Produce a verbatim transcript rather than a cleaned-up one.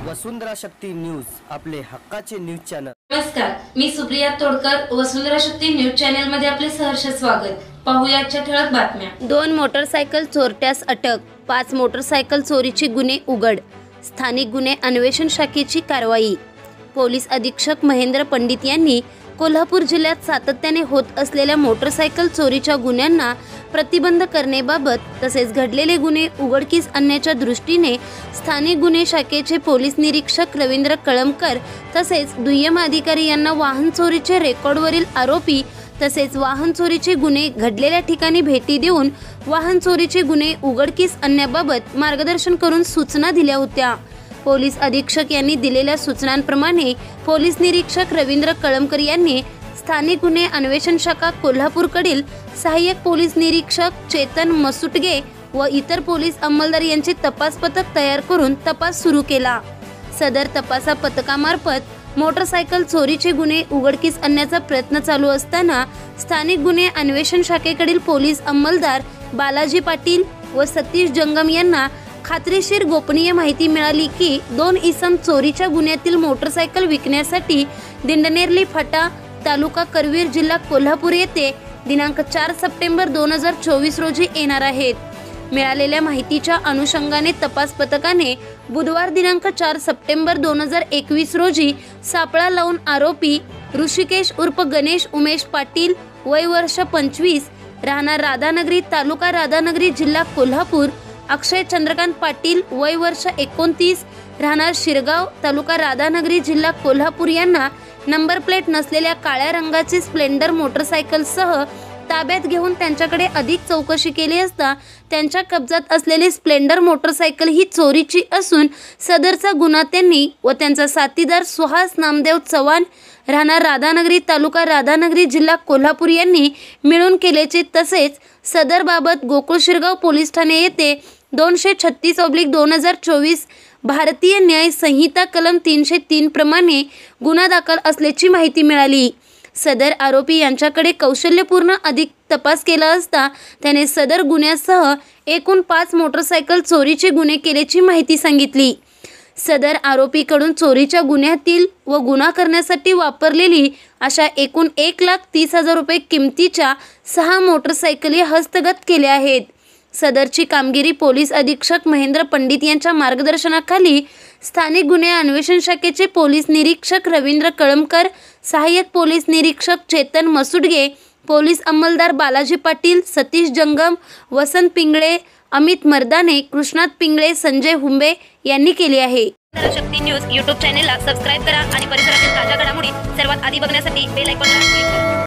वसुंधरा Shakti news, आपले हक्काचे news channel. नमस्कार, मी सुप्रिया तोडकर, वसुंधरा शक्ती न्यूज चॅनल मध्ये आपले सहर्ष स्वागत। पाहूया आजच्या ठळक बातम्या। दोन मोटरसायकल चोरट्यास अटक, पाच मोटरसायकल चोरीचे गुन्हे उघड, स्थानिक गुन्हे अन्वेषण शाखेची कारवाई। पोलीस अधीक्षक महेंद्र पंडित यांनी कोल्हापूर जिल्ह्यात सातत्याने होत असलेल्या मोटरसायकल चोरीच्या गुन्ह्यांना प्रतिबंध करण्याबाबत तसेच घडलेले गुन्हे उघडकीस आणण्याच्या दृष्टीने स्थानिक गुन्हे शाखेचे पोलीस निरीक्षक रवींद्र कळमकर तसेच दुय्यम अधिकारी यांना वाहन चोरीचे रेकॉर्डवरील आरोपी तसेच वाहन चोरीचे गुन्हे घडलेल्या ठिकाणी भेटी देऊन वाहन चोरीचे गुन्हे उघडकीस आणण्याबाबत मार्गदर्शन करून सूचना दिल्या होत्या। पोलीस अधीक्षक यांनी दिलेल्या सूचनांप्रमाणे पोलीस निरीक्षक रवींद्र कळमकर यांनी स्थानिक गुन्हे अन्वेषण शाखा कोल्हापूरकडील सहाय्यक पोलीस निरीक्षक चेतन मसुटगे व इतर पोलीस अंमलदार यांचे तपास पथक तयार करून तपास सुरू केला। सदर तपासा पथकामार्फत मोटरसायकल चोरीचे गुन्हे उघडकीस आणण्याचा प्रयत्न चालू असताना स्थानिक गुन्हे अन्वेषण शाखेकडील पोलीस अंमलदार बालाजी पाटील व सतीश जंगम यांना खात्रीशीर गोपनीय माहिती मिळाली की दोन इसम चोरीच्या गुन्ह्यातील मोटरसायकल विकण्यासाठी दिंडनेरली फाटा तालुका करवीर जिल्हा कोल्हापूर येथे दिनांक चार सप्टेंबर दोन हजार चोवीस रोजी येणार आहेत। मिळालेल्या माहितीच्या अनुषंगाने तपास पथकाने बुधवार दिनांक चार सप्टेंबर दोन हजार एकवीस रोजी सापळा लावून आरोपी ऋषिकेश उर्फ गणेश उमेश पाटील वय वर्ष पंचवीस राहणार राधानगरी तालुका राधानगरी जिल्हा कोल्हापूर, अक्षय चंद्रकांत पाटील वय वर्ष एकोणतीस राहणार शिरगाव तालुका राधानगरी जिल्हा कोल्हापूर यांना नंबर प्लेट नसलेल्या काळ्या रंगाची स्प्लेंडर मोटरसायकलसह ताब्यात घेऊन त्यांच्याकडे अधिक चौकशी केली असता त्यांच्या कब्जात असलेली स्प्लेंडर मोटरसायकल ही चोरीची असून सदरचा गुन्हा त्यांनी व त्यांचा साथीदार सुहास नामदेव चव्हाण राहणार राधानगरी तालुका राधानगरी जिल्हा कोल्हापूर यांनी मिळून केल्याचे तसेच सदर बाबत गोकुळ शिरगाव पोलीस ठाणे येथे दोनशे छत्तीस ऑब्लिक दोन हजार चोवीस भारतीय न्याय संहिता कलम तीनशे तीन प्रमाणे गुन्हा दाखल असल्याची माहिती मिळाली। सदर आरोपी यांच्याकडे कौशल्यपूर्ण अधिक तपास केला असता त्याने सदर गुन्ह्यासह एकूण पाच मोटरसायकल चोरीचे गुन्हे केल्याची माहिती सांगितली। सदर आरोपीकडून चोरीच्या गुन्ह्यातील व गुन्हा करण्यासाठी वापरलेली अशा एकूण एक लाख तीस हजार रुपये किमतीच्या सहा मोटरसायकली हस्तगत केल्या आहेत। सदरची कामगिरी पोलीस अधीक्षक महेंद्र पंडित यांच्या मार्गदर्शनाखाली स्थानिक गुन्हे अन्वेषण शाखेचे पोलीस निरीक्षक रवींद्र कळमकर, सहाय्यक पोलीस निरीक्षक चेतन मसुटगे, पोलीस अंमलदार बालाजी पाटील, सतीश जंगम, वसंत पिंगळे, अमित मर्दाने, कृष्णात पिंगळे, संजय हुंबे यांनी केली आहे। वसुंधरा शक्ती न्यूज यूट्यूब चॅनेलला सबस्क्राइब करा आणि परिसरातील ताज्या घडामोडी सर्वात आधी बघण्यासाठी बेल आयकॉनला क्लिक करा।